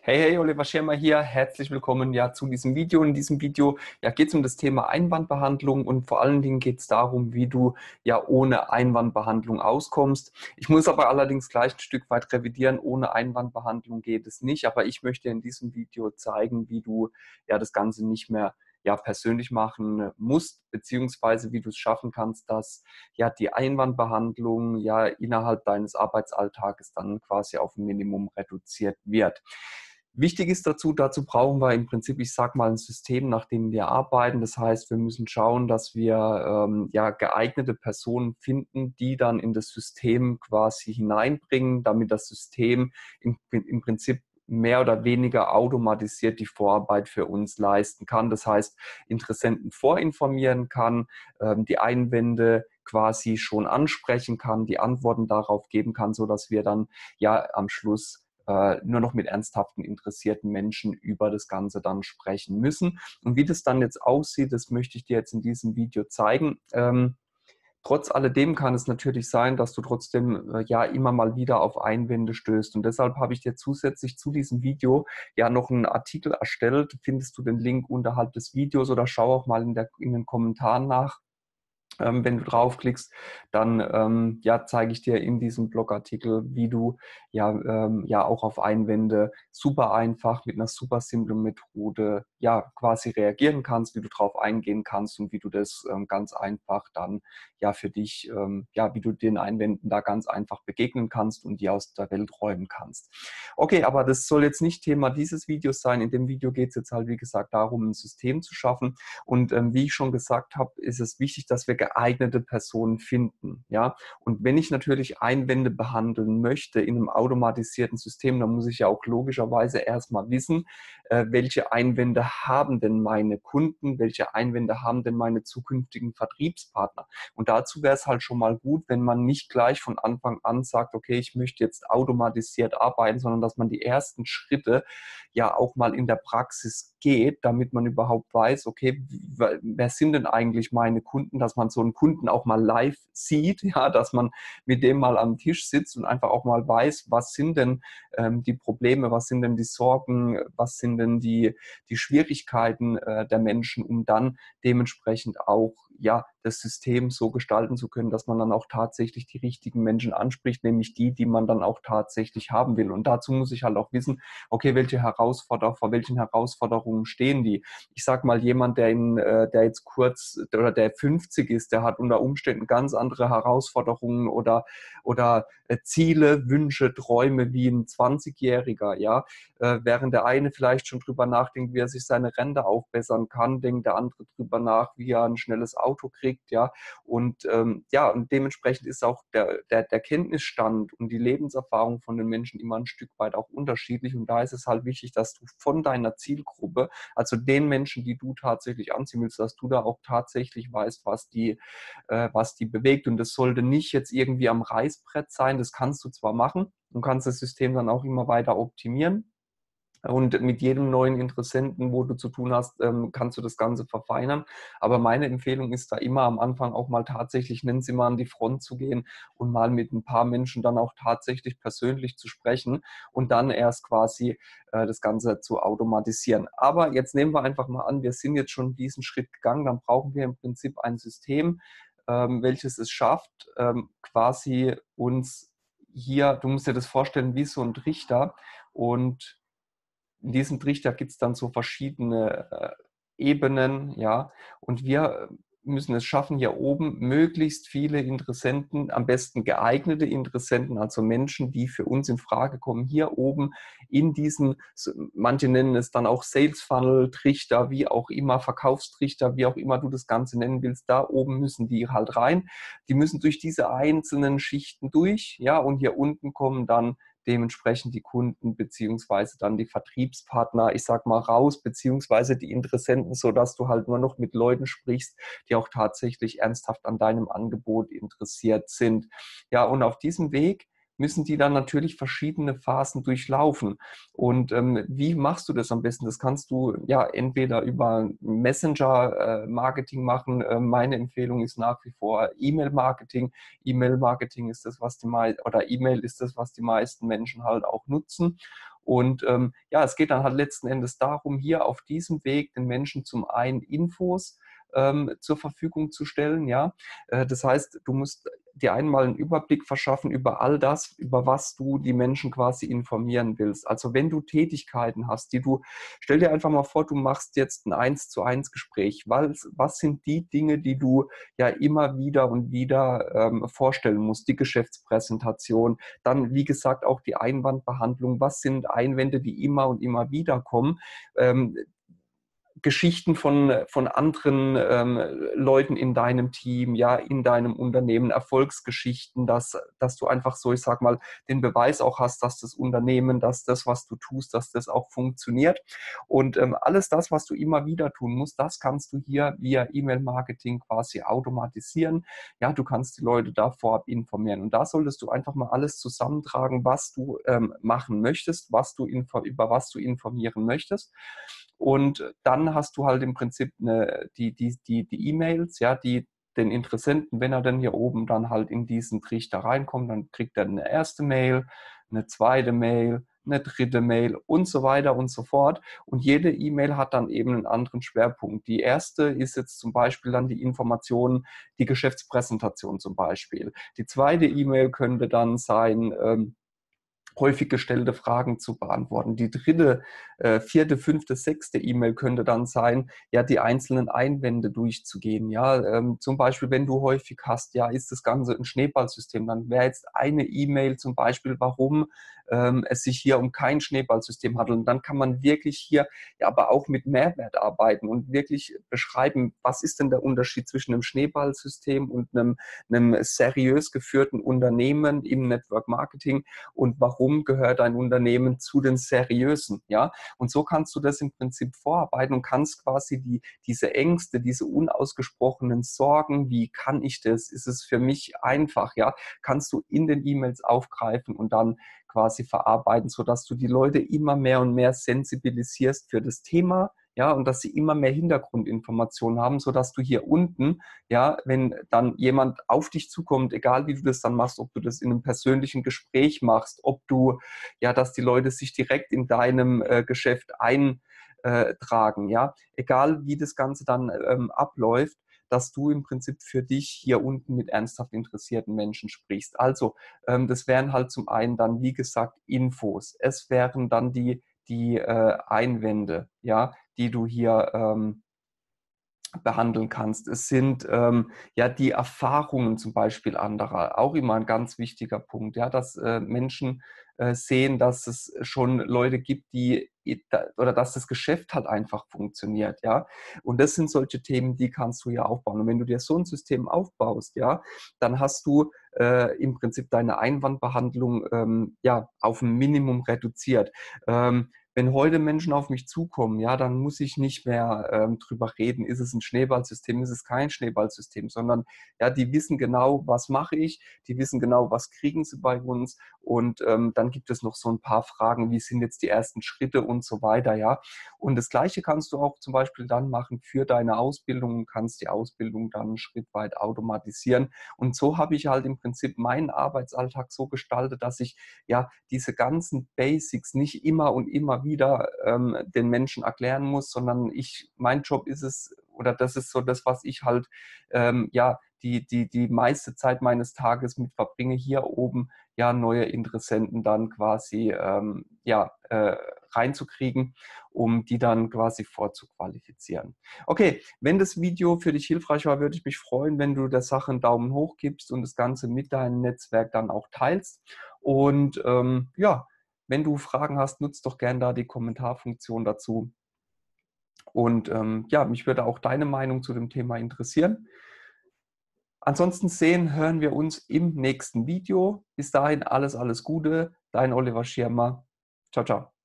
Hey, hey, Oliver Schirmer hier. Herzlich willkommen zu diesem Video. In diesem Video geht es um das Thema Einwandbehandlung und vor allen Dingen geht es darum, wie du ohne Einwandbehandlung auskommst. Ich muss aber allerdings gleich ein Stück weit revidieren. Ohne Einwandbehandlung geht es nicht, aber ich möchte in diesem Video zeigen, wie du das Ganze nicht mehr persönlich machen musst, beziehungsweise wie du es schaffen kannst, dass die Einwandbehandlung innerhalb deines Arbeitsalltages dann quasi auf ein Minimum reduziert wird. Wichtig ist dazu brauchen wir im Prinzip, ich sage mal, ein System, nach dem wir arbeiten. Das heißt, wir müssen schauen, dass wir geeignete Personen finden, die dann in das System quasi hineinbringen, damit das System im Prinzip mehr oder weniger automatisiert die Vorarbeit für uns leisten kann. Das heißt, Interessenten vorinformieren kann, die Einwände quasi schon ansprechen kann, die Antworten darauf geben kann, sodass wir dann am Schluss nur noch mit ernsthaften, interessierten Menschen über das Ganze dann sprechen müssen. Und wie das dann jetzt aussieht, das möchte ich dir jetzt in diesem Video zeigen. Trotz alledem kann es natürlich sein, dass du trotzdem immer mal wieder auf Einwände stößt. Und deshalb habe ich dir zusätzlich zu diesem Video noch einen Artikel erstellt. Findest du den Link unterhalb des Videos oder schau auch mal in den Kommentaren nach. Wenn du draufklickst, dann zeige ich dir in diesem Blogartikel, wie du auch auf Einwände super einfach mit einer super simplen Methode quasi reagieren kannst, wie du drauf eingehen kannst und wie du das ganz einfach dann für dich, wie du den Einwänden da ganz einfach begegnen kannst und die aus der Welt räumen kannst. Okay, aber das soll jetzt nicht Thema dieses Videos sein. In dem Video geht es jetzt halt, wie gesagt, darum, ein System zu schaffen. Und wie ich schon gesagt habe, ist es wichtig, dass wir geeignete Personen finden. Ja? Und wenn ich natürlich Einwände behandeln möchte in einem automatisierten System, dann muss ich ja auch logischerweise erstmal wissen, welche Einwände haben denn meine Kunden, welche Einwände haben denn meine zukünftigen Vertriebspartner. Und dazu wäre es halt schon mal gut, wenn man nicht gleich von Anfang an sagt, okay, ich möchte jetzt automatisiert arbeiten, sondern dass man die ersten Schritte auch mal in der Praxis geht, damit man überhaupt weiß, okay, wer sind denn eigentlich meine Kunden, dass man so einen Kunden auch mal live sieht, dass man mit dem mal am Tisch sitzt und einfach auch mal weiß, was sind denn die Probleme, was sind denn die Sorgen, was sind denn die Schwierigkeiten der Menschen, um dann dementsprechend auch das System so gestalten zu können, dass man dann auch tatsächlich die richtigen Menschen anspricht, nämlich die man dann auch tatsächlich haben will. Und dazu muss ich halt auch wissen, okay, vor welchen Herausforderungen stehen die? Ich sag mal, jemand, der jetzt kurz oder der 50 ist, der hat unter Umständen ganz andere Herausforderungen oder Ziele, Wünsche, Träume wie ein 20-Jähriger, während der eine vielleicht schon drüber nachdenkt, wie er sich seine Rente aufbessern kann, denkt der andere drüber nach, wie er ein schnelles Auto kriegt, und und dementsprechend ist auch der Kenntnisstand und die Lebenserfahrung von den Menschen immer ein Stück weit auch unterschiedlich, und da ist es halt wichtig, dass du von deiner Zielgruppe, also den Menschen, die du tatsächlich anziehen willst, dass du da auch tatsächlich weißt, was die bewegt, und das sollte nicht jetzt irgendwie am Reißbrett sein. Das kannst du zwar machen, du kannst das System dann auch immer weiter optimieren. Und mit jedem neuen Interessenten, wo du zu tun hast, kannst du das Ganze verfeinern. Aber meine Empfehlung ist da immer am Anfang auch mal tatsächlich, nennen Sie mal, an die Front zu gehen und mal mit ein paar Menschen dann auch tatsächlich persönlich zu sprechen und dann erst quasi das Ganze zu automatisieren. Aber jetzt nehmen wir einfach mal an, wir sind jetzt schon diesen Schritt gegangen, dann brauchen wir im Prinzip ein System, welches es schafft, quasi uns hier, du musst dir das vorstellen, wie so ein Trichter, und in diesem Trichter gibt es dann so verschiedene Ebenen, und wir müssen es schaffen, hier oben möglichst viele Interessenten, am besten geeignete Interessenten, also Menschen, die für uns in Frage kommen, hier oben in diesen, manche nennen es dann auch Sales Funnel, Trichter, wie auch immer, Verkaufstrichter, wie auch immer du das Ganze nennen willst, da oben müssen die halt rein. Die müssen durch diese einzelnen Schichten durch, und hier unten kommen dann dementsprechend die Kunden beziehungsweise dann die Vertriebspartner, ich sag mal, raus, beziehungsweise die Interessenten, sodass du halt nur noch mit Leuten sprichst, die auch tatsächlich ernsthaft an deinem Angebot interessiert sind. Ja, und auf diesem Weg müssen die dann natürlich verschiedene Phasen durchlaufen. Und wie machst du das am besten? Das kannst du entweder über Messenger-Marketing machen. Meine Empfehlung ist nach wie vor E-Mail-Marketing. E-Mail-Marketing ist das, was die meisten Menschen halt auch nutzen. Und ja, es geht dann halt letzten Endes darum, hier auf diesem Weg den Menschen zum einen Infos zur Verfügung zu stellen. Ja, das heißt, du musst dir einmal einen Überblick verschaffen über all das, über was du die Menschen quasi informieren willst. Also wenn du Tätigkeiten hast, stell dir einfach mal vor, du machst jetzt ein 1:1 Gespräch. Was sind die Dinge, die du ja immer wieder und wieder vorstellen musst? Die Geschäftspräsentation, dann wie gesagt auch die Einwandbehandlung. Was sind Einwände, die immer und immer wieder kommen? Geschichten von anderen Leuten in deinem Team, ja, in deinem Unternehmen, Erfolgsgeschichten, dass du einfach so, ich sag mal, den Beweis auch hast, dass das Unternehmen, dass das, was du tust, dass das auch funktioniert. Und alles das, was du immer wieder tun musst, das kannst du hier via E-Mail-Marketing quasi automatisieren. Ja, du kannst die Leute da vorab informieren. Und da solltest du einfach mal alles zusammentragen, was du machen möchtest, über was du informieren möchtest. Und dann hast du halt im Prinzip die E-Mails, ja, die den Interessenten, wenn er dann hier oben dann halt in diesen Trichter reinkommt, dann kriegt er eine erste Mail, eine zweite Mail, eine dritte Mail und so weiter und so fort. Und jede E-Mail hat dann eben einen anderen Schwerpunkt. Die erste ist jetzt zum Beispiel dann die Information, die Geschäftspräsentation zum Beispiel. Die zweite E-Mail könnte dann sein, häufig gestellte Fragen zu beantworten. Die dritte, vierte, fünfte, sechste E-Mail könnte dann sein, ja, die einzelnen Einwände durchzugehen. Ja, zum Beispiel, wenn du häufig hast, ja, ist das Ganze ein Schneeballsystem, dann wäre jetzt eine E-Mail zum Beispiel, warum es sich hier um kein Schneeballsystem handelt. Und dann kann man wirklich hier ja aber auch mit Mehrwert arbeiten und wirklich beschreiben, was ist denn der Unterschied zwischen einem Schneeballsystem und einem seriös geführten Unternehmen im Network Marketing und warum gehört ein Unternehmen zu den seriösen, ja? Und so kannst du das im Prinzip vorarbeiten und kannst quasi diese Ängste, diese unausgesprochenen Sorgen, wie kann ich das? Ist es für mich einfach, ja? Kannst du in den E-Mails aufgreifen und dann quasi verarbeiten, sodass du die Leute immer mehr und mehr sensibilisierst für das Thema, ja, und dass sie immer mehr Hintergrundinformationen haben, sodass du hier unten, ja, wenn dann jemand auf dich zukommt, egal wie du das dann machst, ob du das in einem persönlichen Gespräch machst, ob du, ja, dass die Leute sich direkt in deinem Geschäft eintragen, ja, egal wie das Ganze dann abläuft, dass du im Prinzip für dich hier unten mit ernsthaft interessierten Menschen sprichst. Also, das wären halt zum einen dann, wie gesagt, Infos. Es wären dann die Einwände, ja, die du hier behandeln kannst. Es sind ja die Erfahrungen zum Beispiel anderer, auch immer ein ganz wichtiger Punkt, ja, dass Menschen sehen, dass es schon Leute gibt, oder dass das Geschäft halt einfach funktioniert, ja. Und das sind solche Themen, die kannst du ja aufbauen. Und wenn du dir so ein System aufbaust, ja, dann hast du im Prinzip deine Einwandbehandlung ja auf ein Minimum reduziert. Wenn heute Menschen auf mich zukommen, ja, dann muss ich nicht mehr drüber reden, ist es ein Schneeballsystem, ist es kein Schneeballsystem, sondern ja, die wissen genau, was mache ich, die wissen genau, was kriegen sie bei uns und dann gibt es noch so ein paar Fragen, wie sind jetzt die ersten Schritte und so weiter, ja. Und das Gleiche kannst du auch zum Beispiel dann machen für deine Ausbildung und kannst die Ausbildung dann einen Schritt weit automatisieren. Und so habe ich halt im Prinzip meinen Arbeitsalltag so gestaltet, dass ich ja diese ganzen Basics nicht immer und immer wieder den Menschen erklären muss, sondern mein Job ist es, oder das ist so das, was ich halt ja die meiste Zeit meines Tages mit verbringe, hier oben ja neue Interessenten dann quasi ja reinzukriegen, um die dann quasi vorzuqualifizieren. Okay, wenn das Video für dich hilfreich war, würde ich mich freuen, wenn du der Sache einen Daumen hoch gibst und das Ganze mit deinem Netzwerk dann auch teilst. Und ja, wenn du Fragen hast, nutzt doch gerne da die Kommentarfunktion dazu. Und ja, mich würde auch deine Meinung zu dem Thema interessieren. Ansonsten hören wir uns im nächsten Video. Bis dahin alles Gute. Dein Oliver Schirmer. Ciao, ciao.